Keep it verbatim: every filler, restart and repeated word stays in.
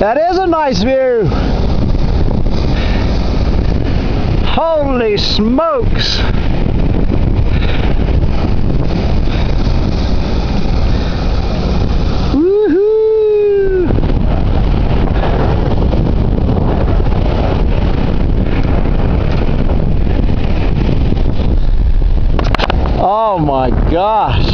That is a nice view. Holy smokes. Woohoo. Oh my gosh.